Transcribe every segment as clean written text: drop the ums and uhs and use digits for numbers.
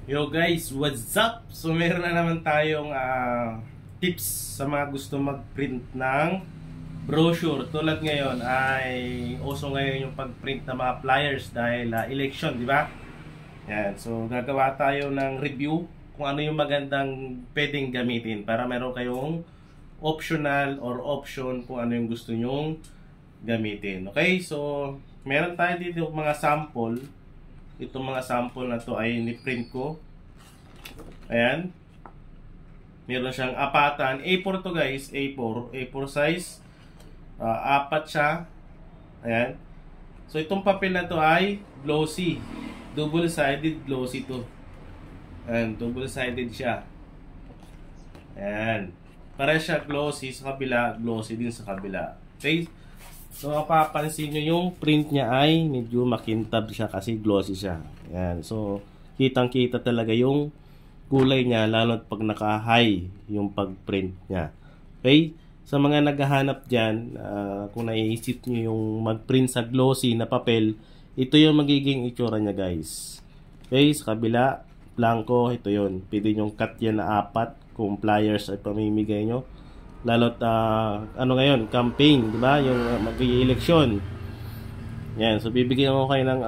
Yo guys, what's up? So meron na naman tayong tips sa mga gusto mag-print ng brochure. Tulad ngayon ay uso ngayon yung pag-print ng mga flyers dahil election, di ba? Yan, so gagawa tayo ng review kung ano yung magandang pwedeng gamitin para meron kayong optional or option kung ano yung gusto nyong gamitin. Okay, so meron tayo dito mga sample. Itong mga sample na to ay ni-print ko. Ayan. Meron siyang apatan. A4 to guys. A4 size. Apat siya. Ayan. So itong papel na to ay glossy. Double-sided glossy to. Ayan. Double-sided siya. Ayan. Para siya glossy sa kabila. Glossy din sa kabila. Okay. So, mapapansin nyo yung print niya ay medyo makintab siya kasi glossy siya. Ayan. So, kitang-kita talaga yung kulay niya lalo pag naka-high yung pag-print niya. Okay? Sa mga naghahanap dyan, kung naiisip nyo yung mag-print sa glossy na papel, ito yung magiging itsura niya guys. Okay? Sa kabila, blanco, ito yun. Pwede nyong cut yan na apat kung pliers ay pamimigay nyo. Lalo't ano ngayon, campaign, di ba? Yung mag-i-election. Yan, so bibigyan ko kayo ng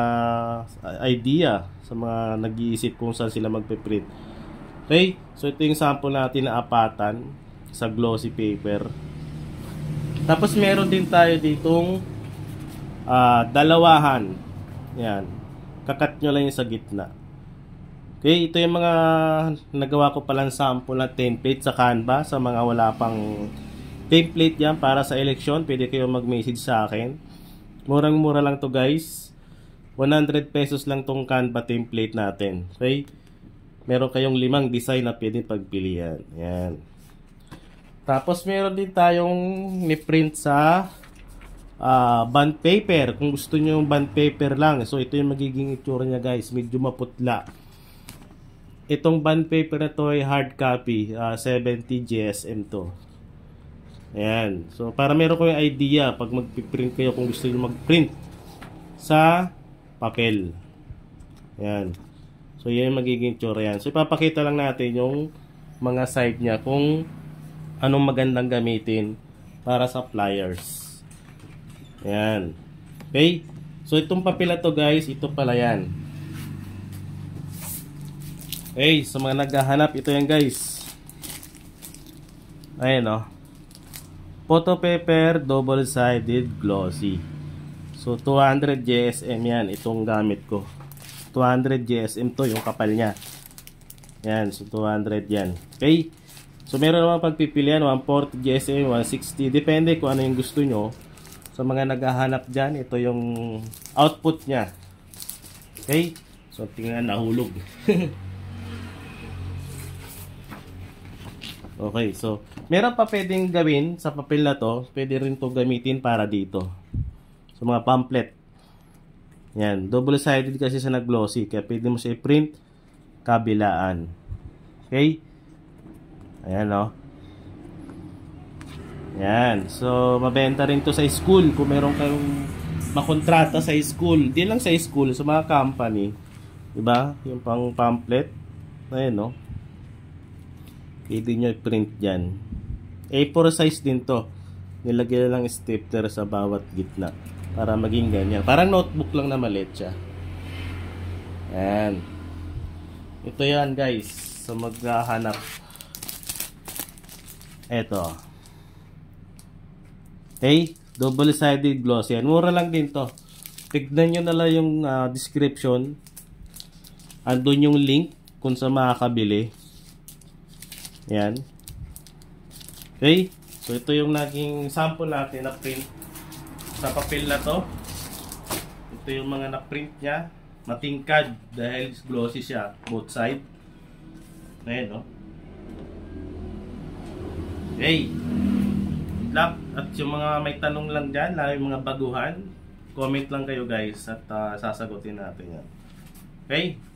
idea sa mga nag-iisip kung saan sila magpe-print. Okay? So ito yung sample natin na apatan sa glossy paper. Tapos meron din tayo ditong dalawahan. Yan. Kakat nyo lang yung sa gitna. Okay, ito yung mga nagawa ko palang sample na template sa Canva. Sa mga wala pang template yan para sa election, pwede kayo mag-message sa akin. Murang-mura lang to guys. 100 pesos lang tong Canva template natin. Okay, meron kayong 5 design na pwede pagpilian. Yan. Tapos meron din tayong ni-print sa bond paper. Kung gusto nyo yung bond paper lang. So ito yung magiging itsura niya guys. Medyo maputla. Itong bond paper na to ay hard copy, 70 GSM to. Ayan. So para meron ko yung idea pag mag-print kayo kung gusto niyo mag-print sa papel. Ayan. So yan yung magiging tsura yan. So ipapakita lang natin yung mga side niya kung anong magandang gamitin para sa flyers. Ayan. Okay? So itong papel na to guys, ito pala yan. Okay, sa mga naghahanap, ito yan guys. Ayan o. Photo paper, double-sided, glossy. So, 200 GSM yan. Itong gamit ko. 200 GSM to, yung kapal niya. Yan, so 200 yan. Okay. So, meron naman pagpipilian, 140 GSM, 160. Depende kung ano yung gusto nyo. Sa mga naghahanap dyan, ito yung output niya. Okay. So, tingnan, nahulog. Okay, so meron pa pwedeng gawin sa papel na to. Pwede rin to gamitin para dito. So mga pamphlet. Yan, double-sided kasi sa nag-glossy. Kaya pwede mo siya i-print kabilaan. Okay? Ayan o. Yan. So mabenta rin to sa school. Kung meron kayong makontrata sa school. Di lang sa school, sa mga company. Diba? Yung pang pamphlet. Ayan o. Pwede nyo i-print dyan. A4 size din to. Nilagyan lang stapler sa bawat gitna para maging ganyan. Parang notebook lang na maliit siya. Ayan. Ito yan guys. So maghahanap. Eto. Okay. Double-sided glossy. Yan. Mura lang din to. Tignan nyo na lang yung description. Andun yung link kung sa makakabili. Yan. Okay. So ito yung naging sample natin na print sa papel na to. Ito yung mga na-print niya. Matingkad dahil glossy siya. Both side. Ayan no. Okay. At yung mga may tanong lang dyan, lalo yung mga baguhan, comment lang kayo guys at sasagutin natin yan. Okay.